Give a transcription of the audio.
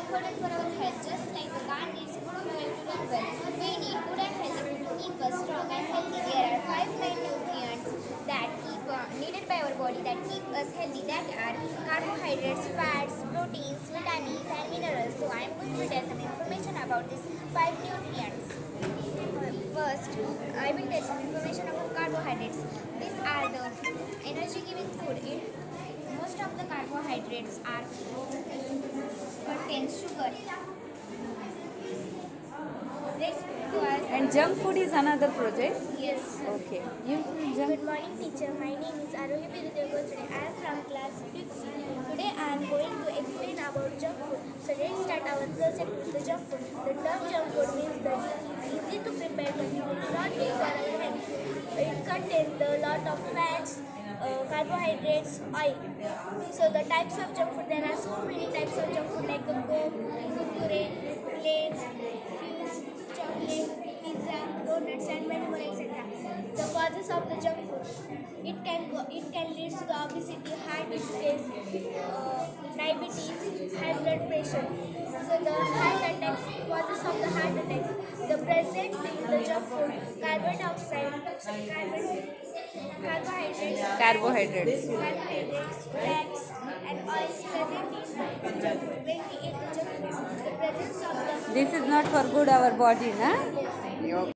important for our health. Just like a car needs good fuel to run well, we need good and healthy food to keep us strong and healthy. There are five main nutrients that needed by our body that keep us healthy. That are carbohydrates, fats, proteins, vitamins, and minerals. So I am going to tell some information about these five nutrients. First, I will tell some information about carbohydrates. These are the energy-giving food. Most of the carbohydrates are contain sugar. Next to us. And junk food is another project? Yes. Okay. Good morning, teacher. My name is Arohi Birudegosre. I am from class 5th. Today I am going to explain about junk food. So let's start our project with the junk food. The term junk food means that it is easy to prepare but it is not good for our health. It contains a lot of fats, carbohydrates, oil. So the types of junk food, there are so many types of junk food like the Coke, Kurkure, Lay's, Fuse, chocolate, pizza, donuts and many more etc. The causes of the junk food. It can lead to the obesity, heart disease, diabetes, high blood pressure. So the heart attacks, causes of the heart attacks. The present in the junk food, carbon dioxide, carbohydrates, fats, and oils present in junk food. When we eat the junk food, the presence of the This is not for good our body, na? yes.